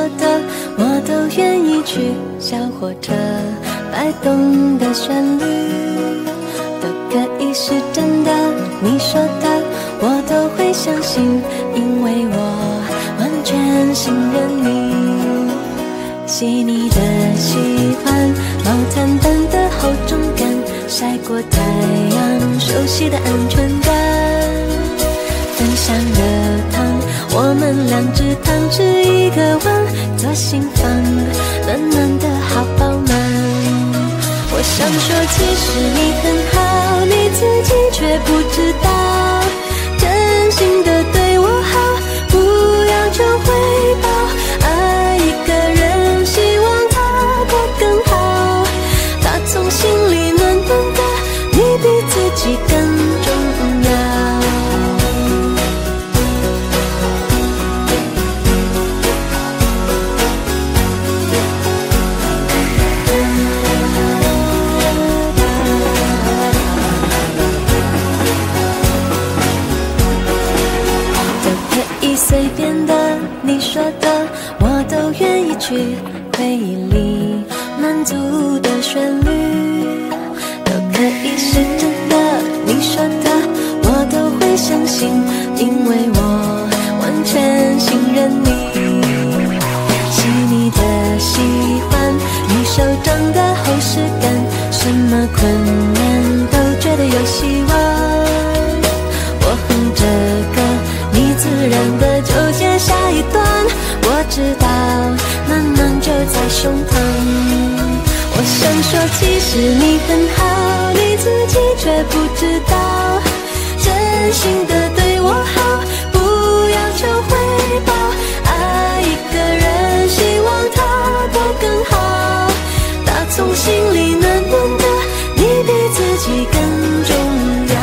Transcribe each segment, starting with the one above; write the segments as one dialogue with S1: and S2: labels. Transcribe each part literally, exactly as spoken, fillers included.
S1: 的我都愿意去。小火车摆动的旋律都可以是真的，你说的我都会相信，因为我完全信任你。细腻的喜欢，毛毯般的厚重感，晒过太阳，熟悉的安全感。分享热汤，我们两只汤匙一个碗，左心房暖暖的好饱满。我想说其实你很好，你自己却不知道，真心的对我好，不要求回报。爱一个人，希望他过更好，他从心里暖暖的，你比自己更重要。随便的，你说的我都愿意去，回忆里满足的旋律都可以是真的，你说的我都会相信，因为我完全信任你。细腻的喜欢，你手掌的厚实感，什么困难都觉得有希望。我哼着歌，你自然的就接下一段，我知道暖暖就在胸膛。我想说其实你很好，你自己却不知道，真心的对我好，不要求回报。爱一个人，希望他过更好，打从心里暖暖的，你比自己更重要。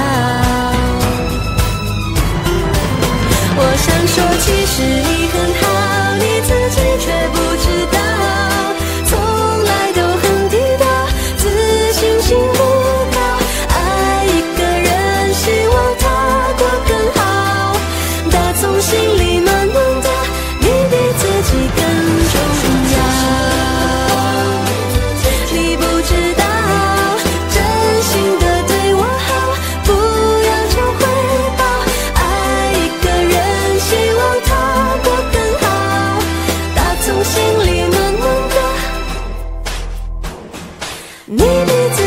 S1: 我想说其实你很好，你自己却不知道，从来都很低调，自信心不高。爱一个人，希望他过更好，打从心里暖暖的，你比自己更重要。你不知道，真心的对我好，不要求回报。爱一个人，希望他过更好，打从心里暖暖的，你比自